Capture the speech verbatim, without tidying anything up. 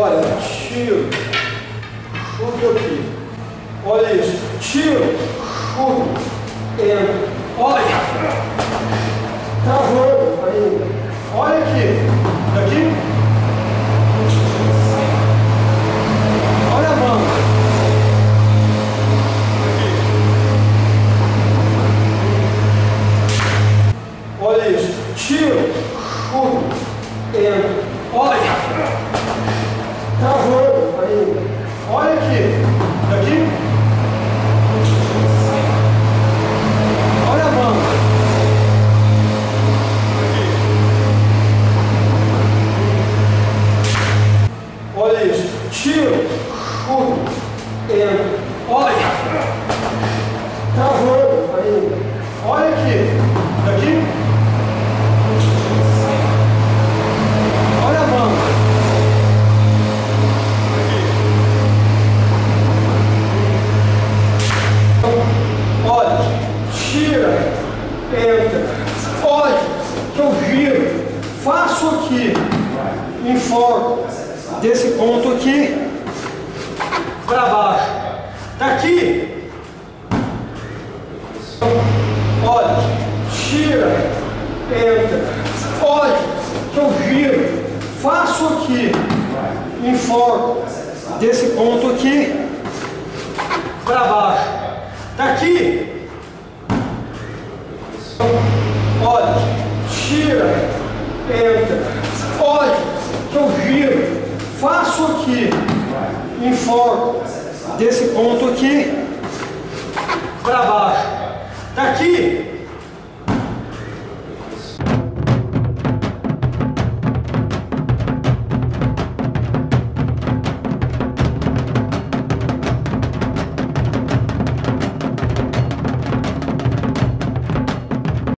olha, tiro, chuto aqui, olha isso, tiro, chuto, entra, olha, travando ainda, olha aqui, daqui, olha a mão, aqui, olha isso, tiro, chuto, entra, olha, travando ainda, olha aqui, daqui, olha a mão, aqui, olha isso, tiro, chuto, entra, olha, travando ainda, olha aqui, daqui, olha a mão, olha, tira, entra, olha, que eu giro, faço aqui, enfoco, desse ponto aqui, para baixo, daqui, olha, tira, entra, olha, que eu giro, faço aqui, enfoco, desse ponto aqui, para baixo, daqui, olha, tira, entra, olha, que eu giro, faço aqui, enfoco, desse ponto aqui, para baixo, daqui,